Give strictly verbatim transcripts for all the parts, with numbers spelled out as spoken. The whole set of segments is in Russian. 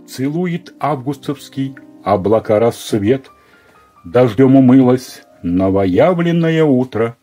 Целует августовский облака рассвет, дождем умылось новоявленное утро.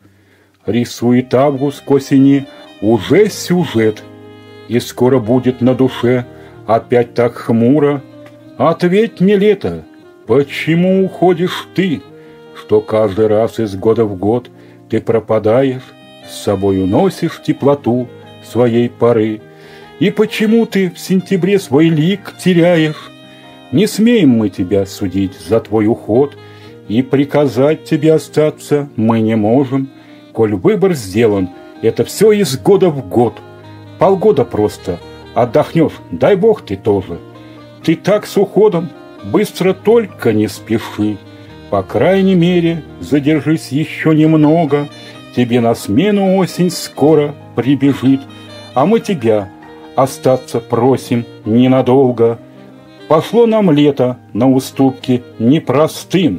Рисует август к осени уже сюжет, и скоро будет на душе опять так хмуро. Ответь мне, лето, почему уходишь ты, что каждый раз из года в год ты пропадаешь, с собой уносишь теплоту своей поры? И почему ты в сентябре свой лик теряешь? Не смеем мы тебя судить за твой уход, и приказать тебе остаться мы не можем. Коль выбор сделан, это все из года в год. Полгода просто отдохнешь, дай бог ты тоже. Ты так с уходом, быстро только не спеши. По крайней мере, задержись еще немного, тебе на смену осень скоро прибежит. А мы тебя остаться просим ненадолго. Пошло нам лето на уступки непростым.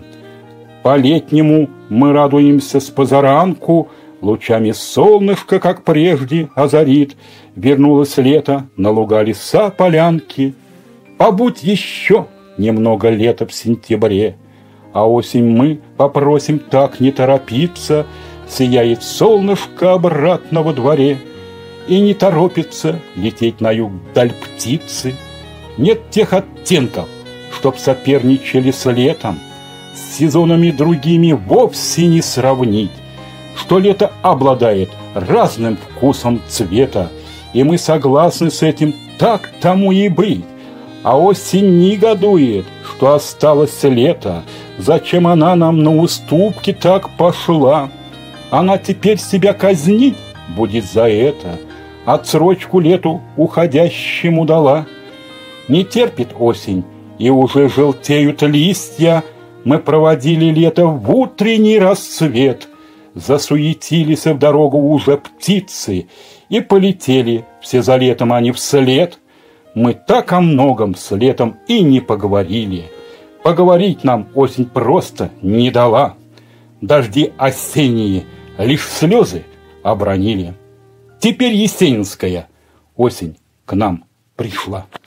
По-летнему мы радуемся с позаранку, лучами солнышко, как прежде, озарит. Вернулось лето на луга, леса, полянки. Побудь еще немного лета в сентябре, а осень мы попросим так не торопиться. Сияет солнышко обратно во дворе, и не торопится лететь на юг вдаль птицы. Нет тех оттенков, чтоб соперничали с летом, с сезонами другими вовсе не сравнить. Что лето обладает разным вкусом цвета, и мы согласны с этим, так тому и быть. А осень негодует, что осталось лето. Зачем она нам на уступки так пошла? Она теперь себя казнить будет за это, отсрочку лету уходящему дала. Не терпит осень, и уже желтеют листья. Мы проводили лето в утренний рассвет, засуетились в дорогу уже птицы, и полетели все за летом они вслед. Мы так о многом с летом и не поговорили. Поговорить нам осень просто не дала. Дожди осенние лишь слезы обронили. Теперь есенинская осень к нам пришла.